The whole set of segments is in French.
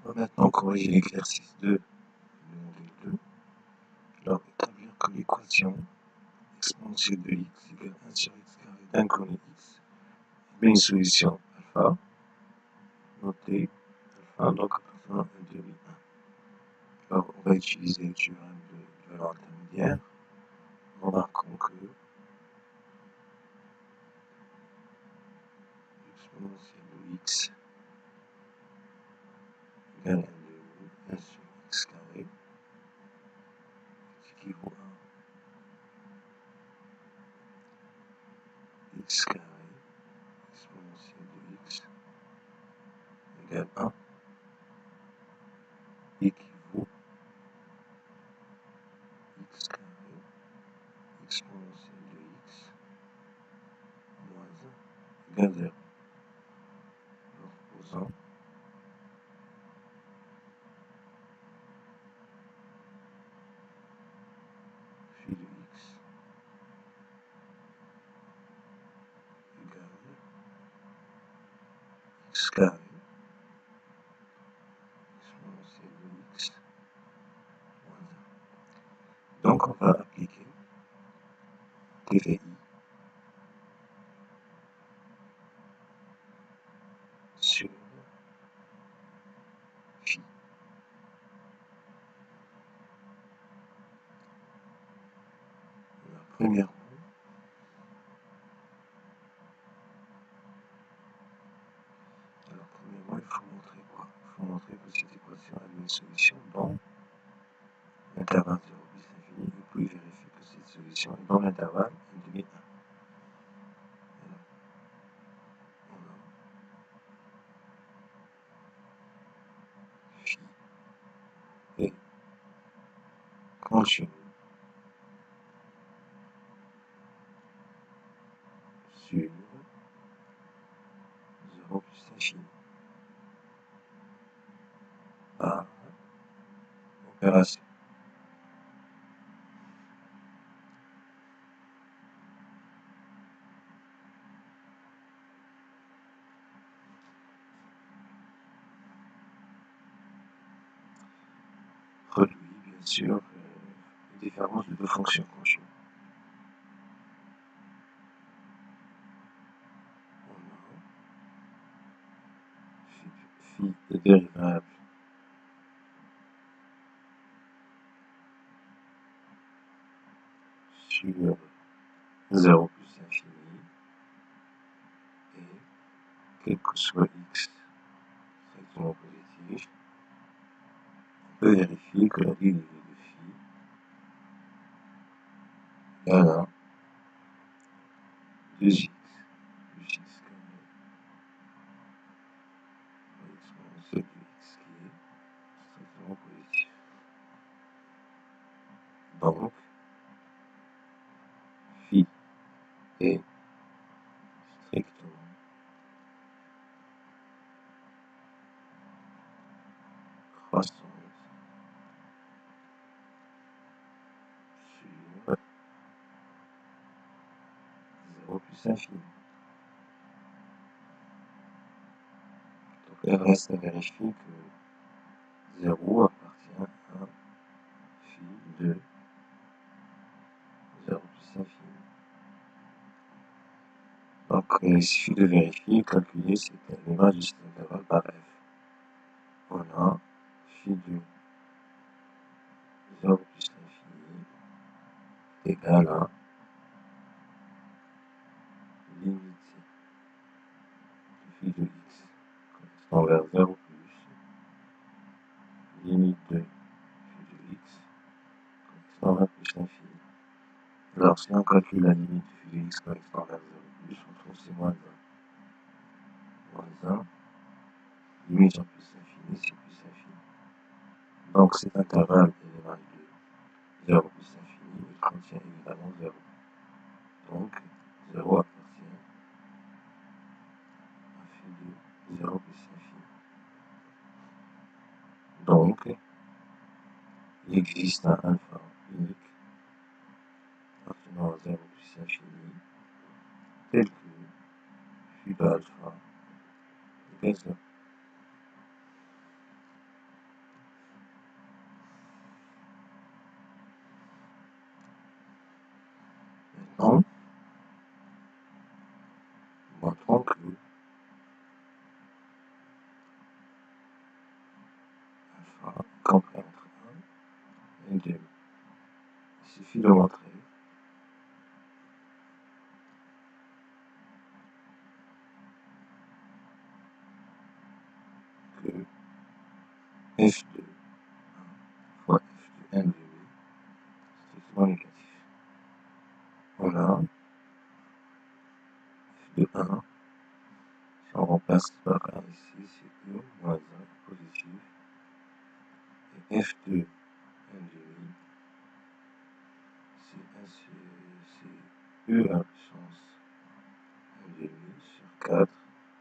On va maintenant corriger l'exercice 2 du module 2. Alors, établir que l'équation exponentielle de x égale 1 sur x carré d'inconnu x est une solution alpha, notée alpha, donc appartenant à 1 demi 1. Alors, on va utiliser le théorème de valeur intermédiaire. Remarquons que l'exponentielle de x égale 1 sur x carré équivaut à x carré exponentielle de x égale 1 équivaut x carré exponentielle de x moins 1 égale 0. Alors, posant phi de x égale x carré exponentielle de x moins 1. Donc, on va appliquer TVI sur phi. Premièrement, il faut montrer quoi? Il faut montrer que cette équation a une solution dans l'intervalle 0 plus infini, et puis vérifier que cette solution est dans l'intervalle 1 demi 1. Phi est continu sur 0 plus infini par opération. Produit, bien sûr, les différences de deux fonctions continues. On a phi de dérivable sur 0 plus infini et quel que soit x strictement positif, on peut vérifier que la dérivée de phi égale à 2x plus x carré l'exponentielle de x qui est strictement positif. Donc, phi est strictement croissante sur 0 plus infini. Donc, il reste à vérifier que 0 appartient à phi de 0 plus infini. Donc, il suffit de vérifier, calculer cet élément de cet intervalle par f. On a phi de 0 plus infini égale à limite de phi de x correspond vers 0 plus limite de phi de x correspond vers plus l'infini. Alors, si on calcule la limite de phi de x correspond vers 0 plus, on trouve c'est moins 1. Moins 1, limite en plus infini, c'est plus infini. Donc, cet intervalle élément de 0 plus infini, il contient évidemment 0. Donc, 0 appartient à phi de 0 plus infini. Donc, il existe un alpha unique appartenant à 0 plus infini, tel que phi de alpha égale 0. montrant que alpha est compris entre 1 et 2. Il suffit de montrer que f2 fois f de n de b est strictement négatif. Voilà, f de 1, si on remplace par 1 ici, c'est e moins 1 positif, et f de n de b, c'est e à la puissance n de b sur 4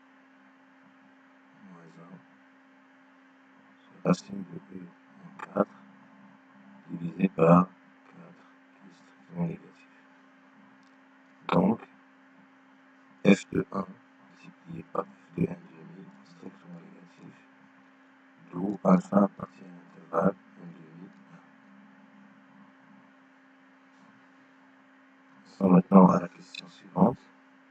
moins 1 sur racine de e en 4 divisé par 4 qui est strictement négatif. Donc, f de 1 multiplié par f de n demi est strictement négatif, d'où alpha appartient à l'intervalle n demi. Passons maintenant à la question suivante.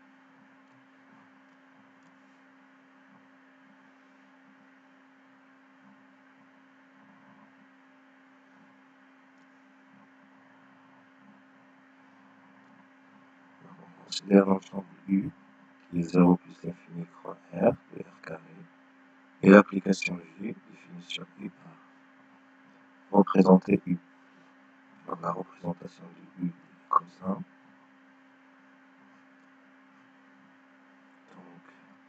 On considère l'ensemble U qui est 0 plus l'infini croix R de R carré et l'application G définie sur U par représenter U. Alors la représentation de U est comme ça. Donc,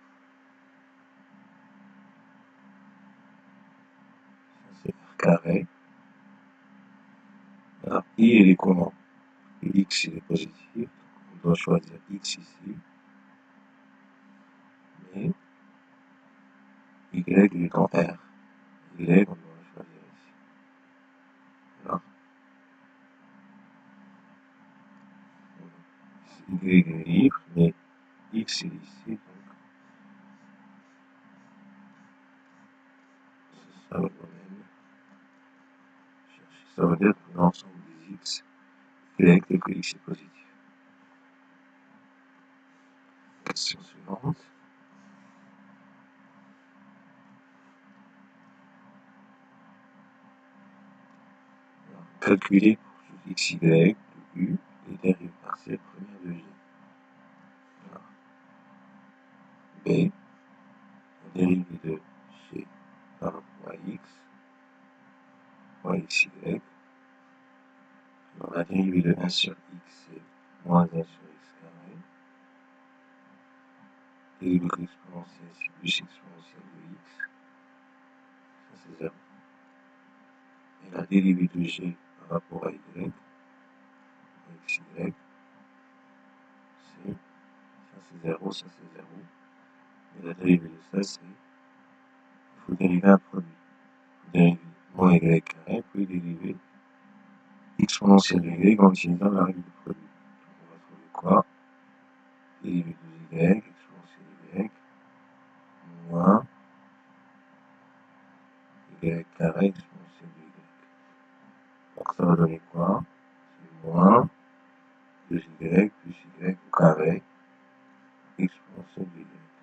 ça c'est R carré. Alors, I il est comment? X il est positif, on doit choisir X ici. Mais Y il est en R. Y on doit choisir ici. Alors, Y est libre, mais X est ici, donc c'est ça le domaine. Ça veut dire que l'ensemble des X Y dès que X est positif. Question suivante. Alors, calculer pour tout X, Y de U les dérivées partielles premières de G. Alors, B, la dérivée de G par rapport à X, moins XY. Alors, la dérivée de 1 sur X, c'est moins 1 sur X carré. Dérivée de l'exponentielle, c'est plus exponentielle de X. Ça, c'est 0. Et la dérivée de G par rapport à Y, XY, c'est, ça c'est 0, ça c'est 0. Et la dérivée de ça, c'est, il faut dériver un produit. Il faut dériver moins Y carré, puis dériver exponentielle de Y en utilisant la règle du produit. Donc on va trouver quoi? Dérivée de Y, exponentielle de Y, moins Y carré, exponentielle de Y. Donc ça va donner quoi? C'est moins 2Y plus Y au carré, exponentielle de Y.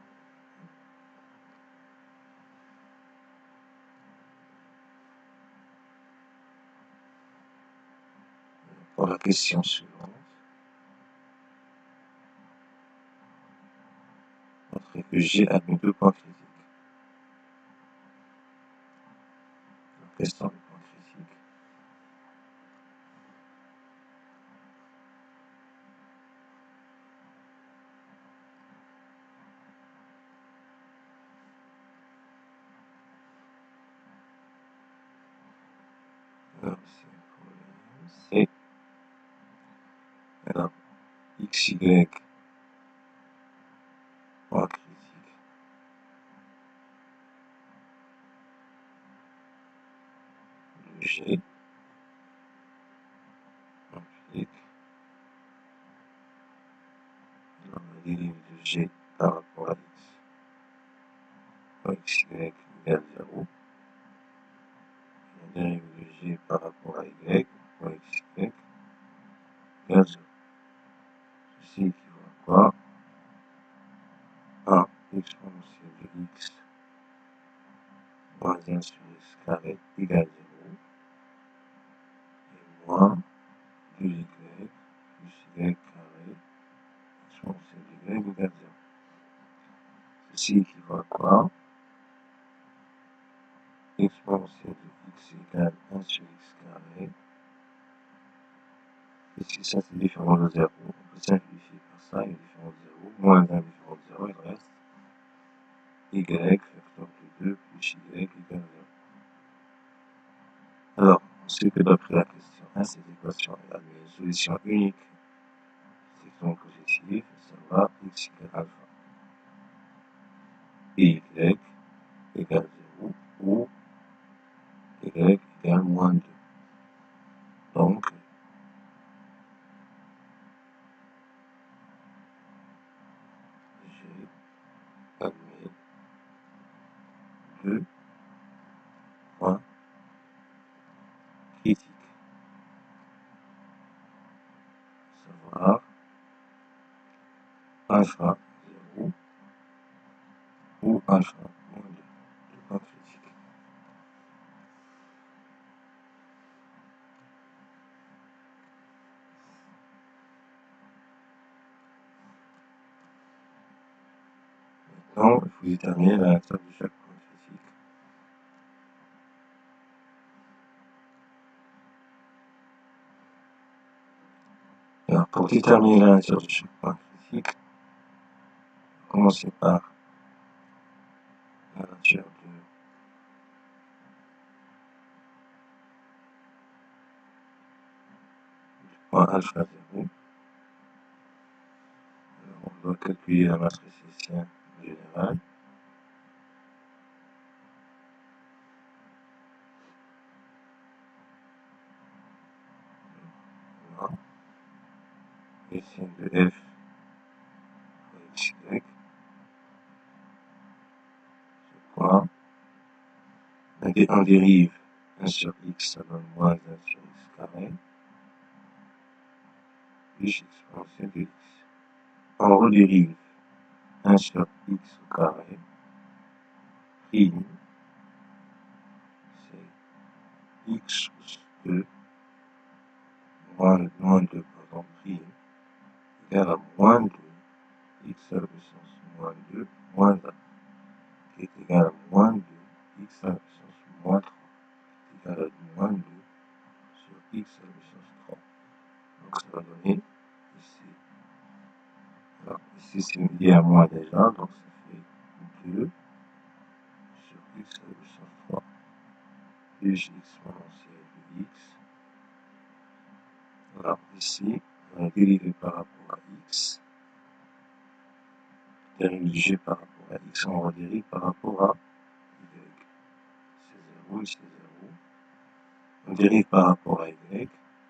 Pour la question suivante, montrer que G admet deux points critiques. Quels sont les points critiques? Alors, c'est alors, XY point critique de G implique alors, la dérivée de G par rapport à X fois XY égale 0. La dérivée de G par rapport à Y fois XY égale 0. Ceci équivaut à quoi? exponentielle de x moins 1 sur x carré égale 0, et moins 2y plus y carré exponentielle de y égale 0. Ceci équivaut à quoi? Exponentielle de x égale 1 sur x carré. Ici, ça c'est différent de 0. On peut simplifier par ça, il est différent de 0. Moins 1 différent de 0, il reste y facteur de 2 plus y égale 0. Alors, on sait que d'après la question 1, cette équation elle a une solution unique. Section positive, ça va x égale alpha. Et y égale 0 ou y égale moins 2. Donc, j'ai admis 2 points critiques. Savoir alpha 0 ou alpha moins 2. 2 points critiques. Maintenant, il faut déterminer la hauteur de chaque point critique. Alors, pour déterminer la nature de chaque point critique, on va commencer par la nature du point alpha 0. Alors, on doit calculer la matrice hessienne générale. Voilà. Hessienne de f x, y. C'est quoi? On dérive 1 sur x, ça donne moins 1 sur x carré, plus exponentielle de x. On redérive 1 sur x au carré, prime, c'est x plus 2, moins 2, pardon, prime, égale à moins 2, x à la puissance moins 2, moins 1, qui est égal à moins 2, x à la puissance moins 3, qui est égal à moins 2 sur x à la puissance 3. Donc ça va donner ici. Alors ici c'est lié à moins déjà, donc ça fait 2 sur x à la puissance 3 plus exponentielle de x. Alors ici, on va dériver par rapport à x. Dérive du g par rapport à x, on redérive par rapport à y. C'est 0, ici c'est 0. On dérive par rapport à y.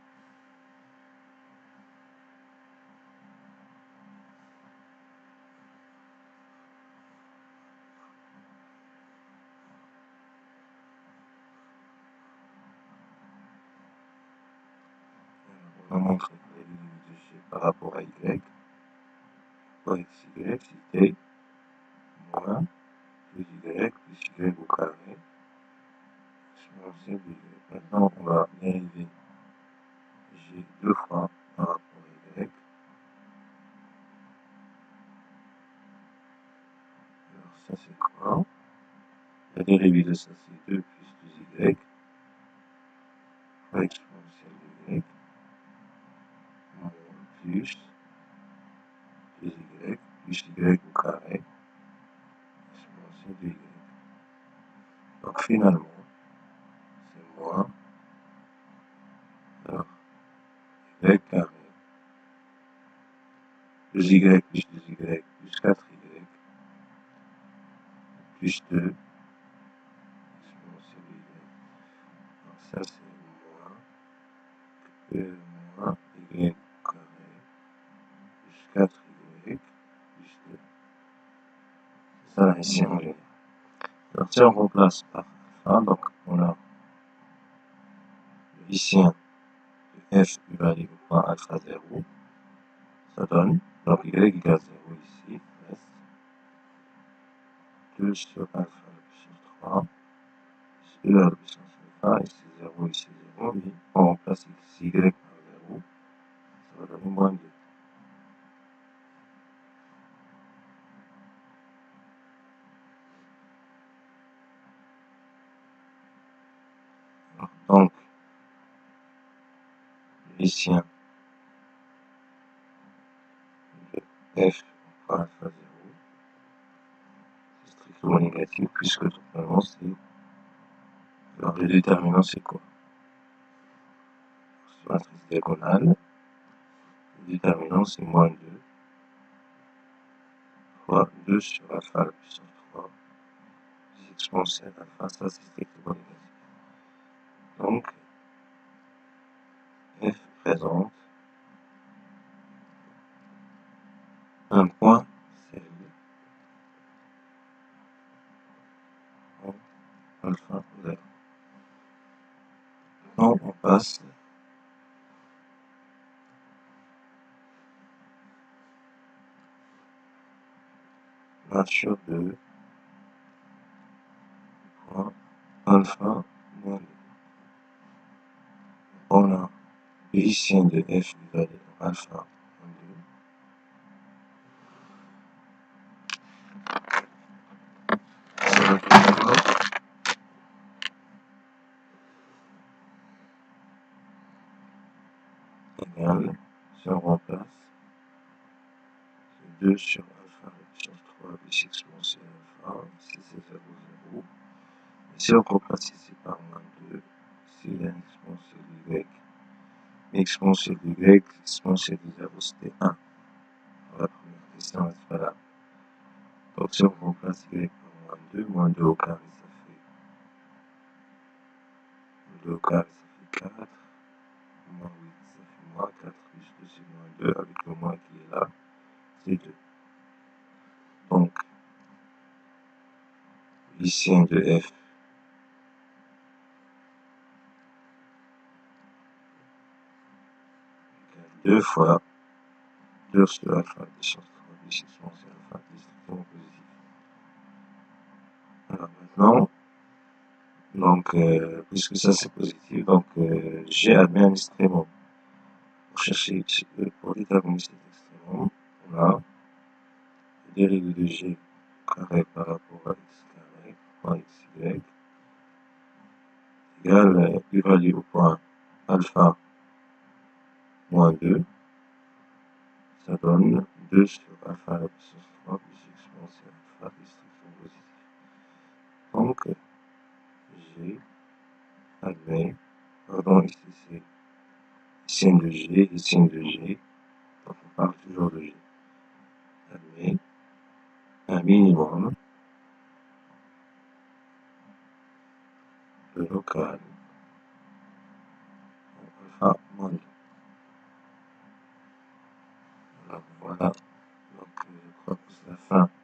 On montre que la dérive de g par rapport à y, pour x, y, c'était moins plus y plus y au carré, exponentielle de y. Maintenant, on va dériver g deux fois par rapport à y. Alors ça c'est quoi? La dérivée de ça c'est 2 plus 2y, fois exponentielle de y, moins plus 2y plus y au carré, exponentielle de y. Donc finalement, c'est moins, alors, y carré, plus y plus 2y plus 4y, plus 2, exponentielle de y. Donc ça c'est moins y carré, plus 4y, plus 2. C'est ça la ici en général. Alors si on remplace par alpha, donc on a le hissien de f évalué au point alpha 0, ça donne, donc y égale 0 ici, reste 2 sur alpha à la puissance 3, plus E à la puissance alpha, ici 0, ici 0, et on remplace xy par 0, ça va donner moins 2. Donc, le Hissien de f par alpha 0, c'est strictement négatif, puisque tout simplement c'est. Alors, le déterminant, c'est quoi? Sur la matrice diagonale, le déterminant, c'est moins 2 fois 2 sur alpha à la puissance 3, exponentielle alpha, ça c'est strictement négatif. Donc, f présente un point C en alpha 0. Donc, on passe h sur 2 point alpha moins 2. On a le Hissien de f égal à alpha moins 2. Ça va pouvoir égal, si on remplace, 2 sur alpha à la puissance 3 plus exponentielle alpha, ici c'est 0, 0. Et si on remplace ici par moins 2, ici il y a une exponentielle de y. Mais exponentielle de y, exponentielle de 0, c'était 1. Pour la première question, c'est pas là. Donc si on remplace y par moins 2 au carré, ça fait 2 au carré, ça fait 4. Moins 8, ça fait moins 4, plus 2, c'est moins 2, avec le moins qui est là, c'est 2. Donc, Hissien de f égale 2 fois 2 sur alpha à la puissance 3 plus exponentielle alpha, qui est strictement positif. Alors maintenant, donc, puisque ça c'est positif, donc G admet un extrémum. Pour chercher pour déterminer cet extrémum, on a le dérivé de G carré par rapport à x carré, point xy, égale évalué au point alpha moins 2, ça donne 2 sur alpha à la puissance 3 plus exponentielle alpha qui est strictement positif. Donc, G admet, pardon, ici c'est signe de G et signe de G, donc on parle toujours de G, admet un minimum de local en alpha moins 2. Alors voilà, donc je crois que c'est la fin